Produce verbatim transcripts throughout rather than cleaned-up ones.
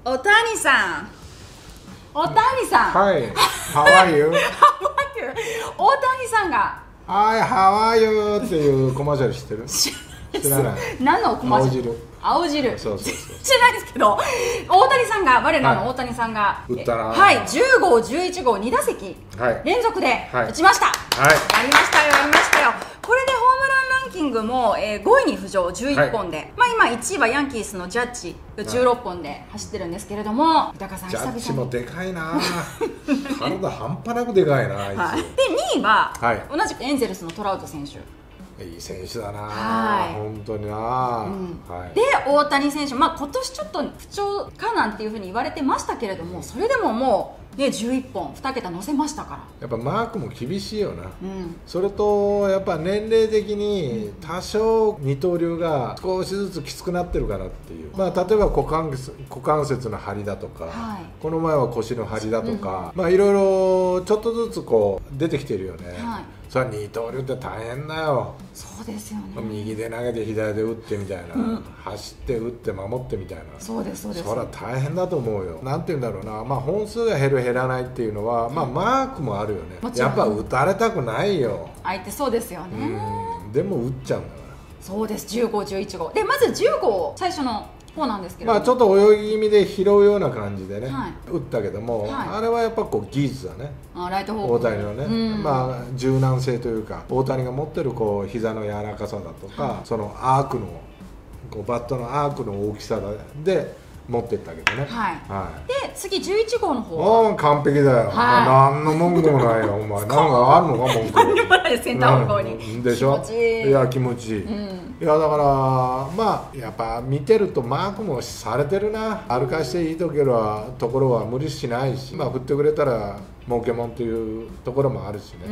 おたにさん、おたにさん、 はい、How are you? 大谷さんが、 はい、How are you? っていうコマーシャル知ってる？知らない。 何のコマーシャル？青汁。そうそうそう。知らないですけど、大谷さんが、我らの大谷さんが、 打ったな。 はい、じゅうごう、じゅういちごう、にだせき連続で打ちました。はい。やりましたよ、やりましたよ。これでホームランランキングも、えー、ごいに浮上、じゅういっぽんで、はい、まあ今いちいはヤンキースのジャッジじゅうろっぽんで走ってるんですけれども、豊さん、 ジャッジもでかいな体半端なくでかいな、あいつ。 はい、でにいは、はい、同じくエンゼルスのトラウト選手。 いい選手だな、はい、本当にな、うんはい、で大谷選手、まあ、今年ちょっと不調かなんていうふうに言われてましたけれども、それでももう、ね、じゅういっぽん、に桁乗せましたから。 やっぱマークも厳しいよな、うん、それとやっぱ年齢的に多少二刀流が少しずつきつくなってるかなっていう、まあ、例えば股関節、股関節の張りだとか、はい、この前は腰の張りだとか、うん、まあいろいろちょっとずつこう出てきてるよね、はい、それは二刀流って大変だよ。 そうですよね。 右で投げて左で打ってみたいな、うん、走って打って守ってみたいな。 そうですそうです。 それは大変だと思うよ。なんて言うんだろうな、まあ本数が減る減らないっていうのは、まあマークもあるよね。やっぱ打たれたくないよ。 相手そうですよね。 うん、でも打っちゃうんだから。 そうです。じゅうご、じゅういちごで、まずじゅうご最初の方なんですけど、 まあちょっと泳ぎ気味で拾うような感じでね、はい、打ったけども、はい、あれはやっぱこう技術だね。 あ、ライト方向、 大谷のね、うん、まあ柔軟性というか、大谷が持ってるこう膝の柔らかさだとか、はい、そのアークのこうバットのアークの大きさで持ってったけどね。 はい。はい、で次じゅういちごうの方は。 ああ完璧だよ。はい、何の文句もないよお前。なんかあるのか文句。 何にもないですセンター方向に。 でしょ。 気持ちいい。 いや気持ちいい。うん、いやだからまあやっぱ見てるとマークもされてるな。歩かしていいところはところは無理しないし、まあ振ってくれたら儲けもんというところもあるしね、うん、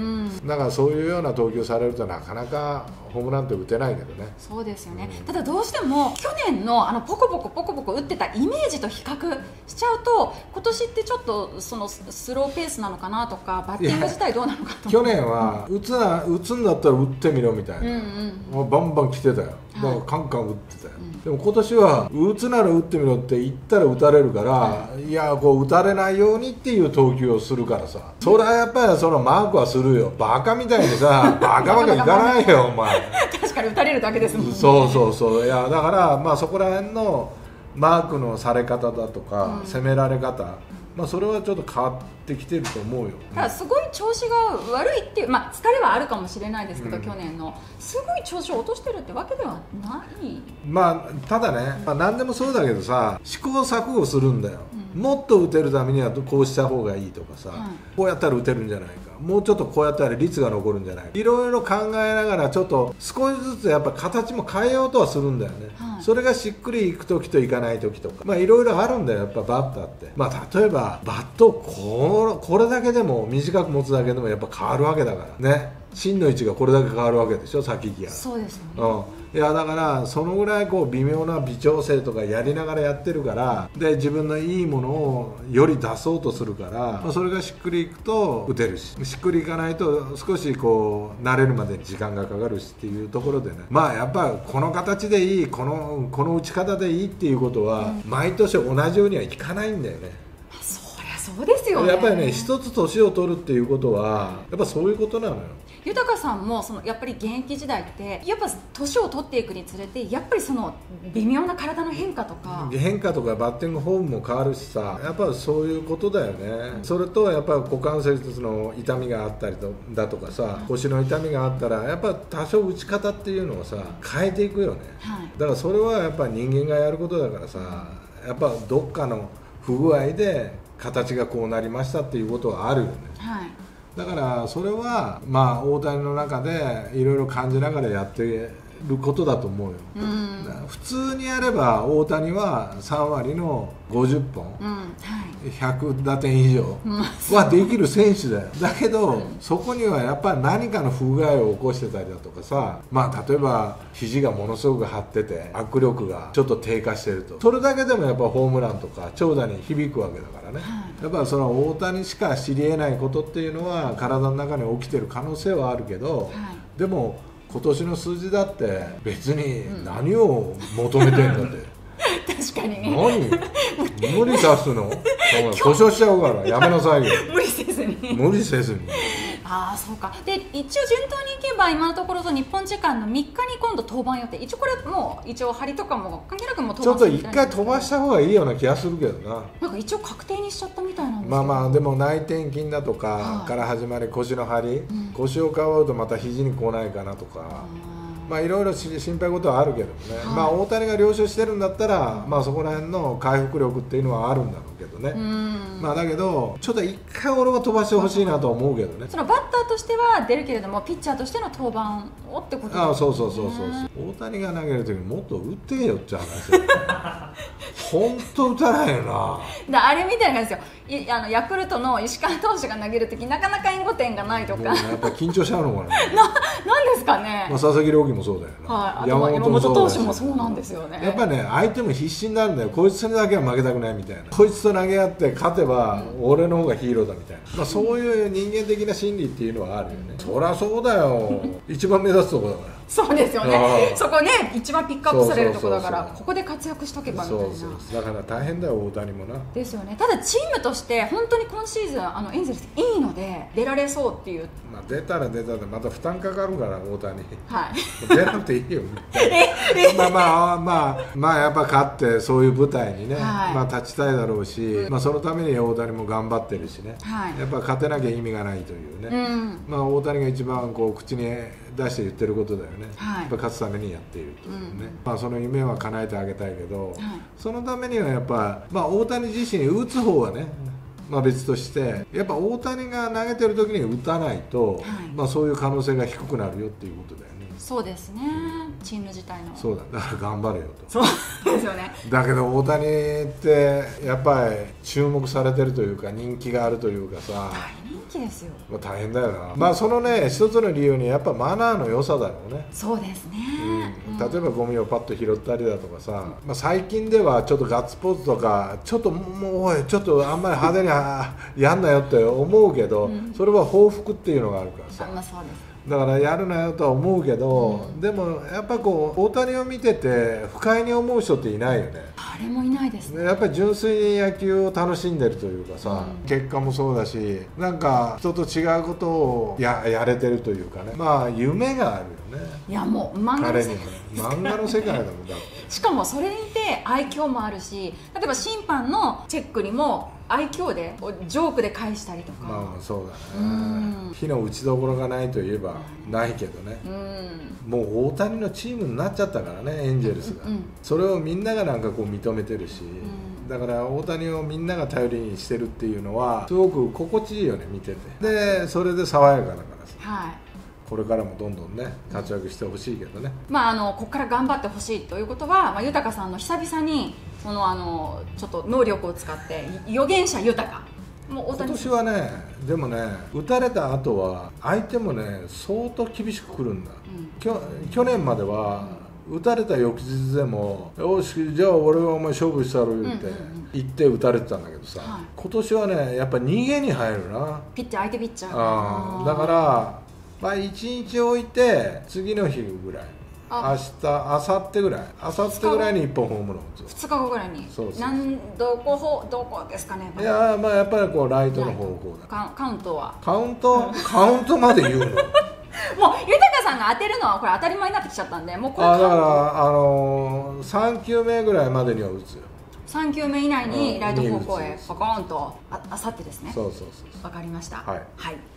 だからそういうような投球されるとなかなかホームランって打てないけどね。 そうですよね、うん、ただどうしても去年のあのポコポコポコポコ打ってたイメージと比較しちゃうと、今年ってちょっとそのスローペースなのかなとか、バッティング自体どうなのかと。 去年は打つな打つんだったら打ってみろみたいな、うんうん、もうバンバン来てたよ。だからカンカン打ってたよ、うん、でも今年は打つなら打ってみろって言ったら打たれるから、はい、いやこう打たれないようにっていう投球をするからさ、それはやっぱりそのマークはするよ。バカみたいにさバカバカいかないよお前。 確かに打たれるだけですもんね。 そうそうそう。いやだからまあそこら辺のマークのされ方だとか、うん、攻められ方、まあそれはちょっと変わってきてると思うよ。 だからすごい調子が悪いっていう、まあ、疲れはあるかもしれないですけど、うん、去年のすごい調子を落としてるってわけではない。 まあただね、まあ、何でもそうだけどさ、試行錯誤するんだよ、うん、もっと打てるためにはこうした方がいいとかさ、うん、こうやったら打てるんじゃないか、もうちょっとこうやったら率が残るんじゃないか、いろいろ考えながらちょっと少しずつやっぱ形も変えようとはするんだよね、はい、それがしっくりいく時といかない時とか、まあいろいろあるんだよやっぱバッターって。まあ例えばバットここれだけでも短く持つだけでもやっぱ変わるわけだからね。芯の位置がこれだけ変わるわけでしょ、先行きが。 そうですよね、 うん、いやだからそのぐらいこう微妙な微調整とかやりながらやってるから、で自分のいいものをより出そうとするから、まあ、それがしっくりいくと打てるし、しっくりいかないと少しこう慣れるまでに時間がかかるしっていうところでね、まあやっぱこの形でいい、このこの打ち方でいいっていうことは、うん、毎年同じようにはいかないんだよね。 そうですよね。 やっぱりね、一つ年を取るっていうことはやっぱそういうことなのよ。 豊さんもそのやっぱり現役時代ってやっぱ年を取っていくにつれてやっぱりその微妙な体の変化とか変化とかバッティングフォームも変わるしさ、やっぱそういうことだよね、うん、それとやっぱ股関節の痛みがあったりとだとかさ、うん、腰の痛みがあったらやっぱ多少打ち方っていうのをさ変えていくよね、はい、だからそれはやっぱ人間がやることだからさ、やっぱどっかの不具合で形がこうなりましたっていうことはあるよね、はい、だからそれはまあ大谷の中でいろいろ感じながらやってることだと思うよ、うん、普通にやれば大谷はさんわりのごじゅっぽん、うんはい、ひゃくだてん以上はできる選手だよ。だけど、うん、そこにはやっぱり何かの不具合を起こしてたりだとかさ、まあ例えば肘がものすごく張ってて握力がちょっと低下してると、それだけでもやっぱホームランとか長打に響くわけだからね、はい、やっぱその大谷しか知り得ないことっていうのは体の中に起きてる可能性はあるけど、はい、でも今年の数字だって別に何を求めてんだって、 確かにね。 何無理さすの故障しちゃうからやめなさいよ。 無理せずに無理せずに。 ああそうか。で一応順当にいけば今のところと日本時間のみっかに今度登板予定。一応これもう一応張りとかも関係なくもうちょっと一回飛ばした方がいいような気がするけどな。 なんか一応確定にしちゃったみたいなんですけど。 まあまあでも内転筋だとかから始まり腰の張り、うん、腰をかばうとまた肘に来ないかなとか。まあいろいろ心配事はあるけどね、はい、まあ大谷が了承してるんだったら、まあそこら辺の回復力っていうのはあるんだろうけどね、まあだけどちょっと一回俺は飛ばしてほしいなと思うけどね。 そのバッターとしては出るけれどもピッチャーとしての登板をってことですね。 ああそうそうそうそうそう。大谷が投げる時にもっと打ってよって話本当打たないよな。 だあれみたいな感じですよ。いあのヤクルトの石川投手が投げる時なかなか援護点がないとか、 やっぱ緊張しちゃうのかなななんですかね。 まあ、佐々木朗希もそうだよな、 はい、山本もそうだし、山本投手もそうなんですよね。 やっぱね相手も必死になるんだよ。こいつにだけは負けたくないみたいな。こいつと投げ合って勝てば俺の方がヒーローだみたいな、まあ、そういう人間的な心理っていうのはあるよね。そりゃそうだよ一番目立つとこだから。 そうですよね。そこね一番ピックアップされるところだからここで活躍しとけばみたいな。 そうそうだから大変だよ大谷もな。 ですよね。ただチームとして本当に今シーズンあのエンゼルスいいので出られそうっていう。 まあ出たら出たでまた負担かかるから大谷。 はい。 出なくていいよ。まあまあまあまあやっぱ勝ってそういう舞台にね、はい、まあ立ちたいだろうし、まあそのために大谷も頑張ってるしね。はい、やっぱ勝てなきゃ意味がないというね。うん、まあ大谷が一番こう口に出して言ってることだよね、はい、やっぱ勝つためにやっているというね、うん、まあ、その夢は叶えてあげたいけど、はい、そのためにはやっぱ、まあ、大谷自身打つ方はね、まあ、別としてやっぱ大谷が投げてる時に打たないと、はい、まあ、そういう可能性が低くなるよっていうことだよね。 そうですね、うん、チーム自体の。 そうだ、だから頑張れよと。 そうですよね。 だけど大谷ってやっぱり注目されてるというか人気があるというかさ、 大人気ですよ。 まあ大変だよな。まあそのね一つの理由にやっぱマナーの良さだろうね。 そうですね、 うん、例えばゴミをパッと拾ったりだとかさ、うん、まあ、最近ではちょっとガッツポーズとかちょっともうおいちょっとあんまり派手にやんなよって思うけど、うん、それは報復っていうのがあるからさ。 まあそうです。 だからやるなよとは思うけど、うん、でもやっぱこう大谷を見てて不快に思う人っていないよね。 誰もいないですね。 やっぱり純粋に野球を楽しんでるというかさ、うん、結果もそうだしなんか人と違うことを や, やれてるというかね、まあ夢があるよね。 いやもう漫画の世界、 漫画の世界だもんだってしかもそれにて愛嬌もあるし、例えば審判のチェックにも愛嬌でジョークで返したりとか。 まあそうだね、火の打ちどころがないといえばないけどね、うん、もう大谷のチームになっちゃったからねエンジェルスが、うん、それをみんながなんかこう認めてるし、うん、だから大谷をみんなが頼りにしてるっていうのはすごく心地いいよね見てて。でそれで爽やかだからさ、はい、これからもどんどんね活躍してほしいけどね、 まあ、あのここから頑張ってほしいということは、まあ、豊さんの久々にそのあのちょっと能力を使って預言者豊もう大谷今年はねでもね打たれた後は相手もね相当厳しくくるんだ、うん、きょ去年までは、うん、打たれた翌日でも「よしじゃあ俺はお前勝負したろ」言って言って打たれてたんだけどさ、はい、今年はねやっぱ逃げに入るなピッチャー相手ピッチャーあだからまあいちにち置いて次の日ぐらい明日明後日ぐらい明後日ぐらいにいっぽんホームラン打つふつかごぐらいに。そうそうなんどこどこですかね。 いやまあやっぱりこうライトの方向だ。 カカウントはカウントカウントまで言うのもう豊さんが当てるのはこれ当たり前になってきちゃったんでもうこれあだからあのー、さんきゅうめぐらいまでには打つよ。 さんきゅうめ以内にライト方向へポコーンとああさってですね。 そうそうそうわかりました。 はい、 はい